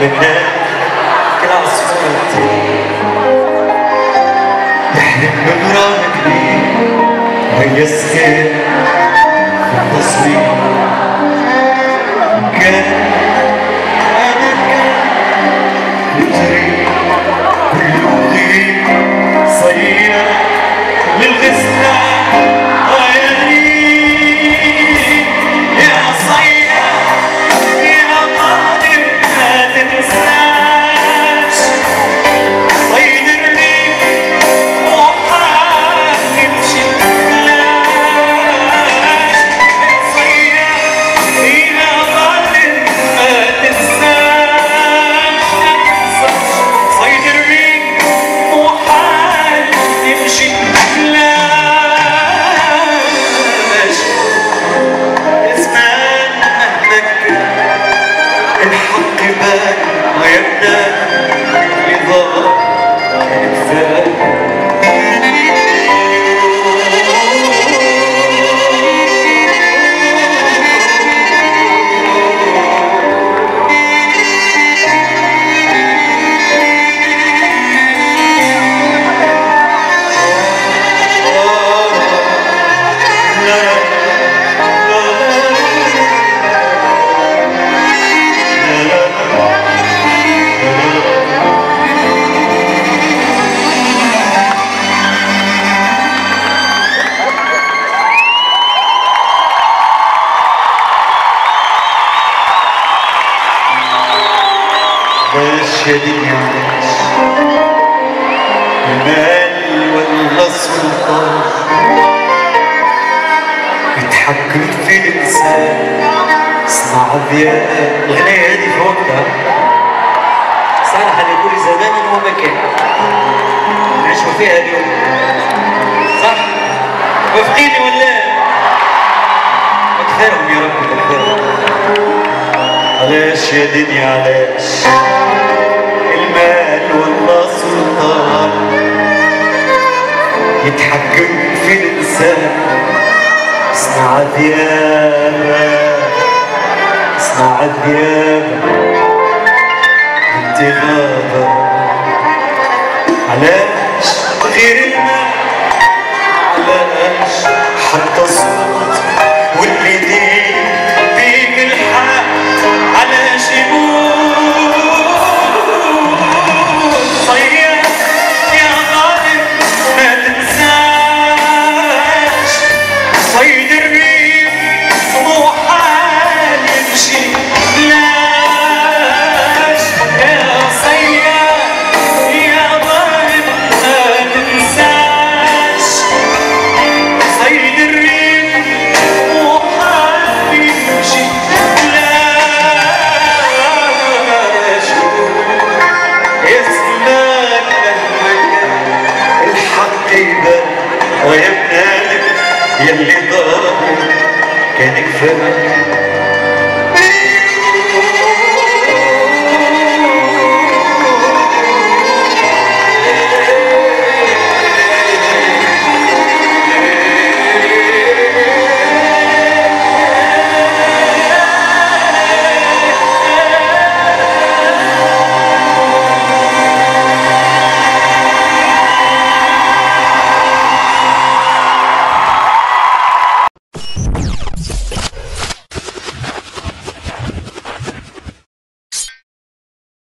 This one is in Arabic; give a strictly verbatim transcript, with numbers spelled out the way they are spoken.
فنان كل عصفور يحلم بغرام كبير ويسكن في التصوير كان أنا كان يجري كل يغيب صير للغسلة يا دنيا المال ولا السلطان يتحكم في الإنسان صنع ضياء. الغناية هذه في وقتها صالحة لكل زمان ومكان نعيشوا فيها اليوم، صح؟ موافقيني ولا؟ أكثرهم يا رب أكثرهم. علاش يا دنيا علاش المال ولا سلطان يتحكم في الإنسان صنع ذيابة صنع ذيابة انت غابة. علاش غير المال علاش حتى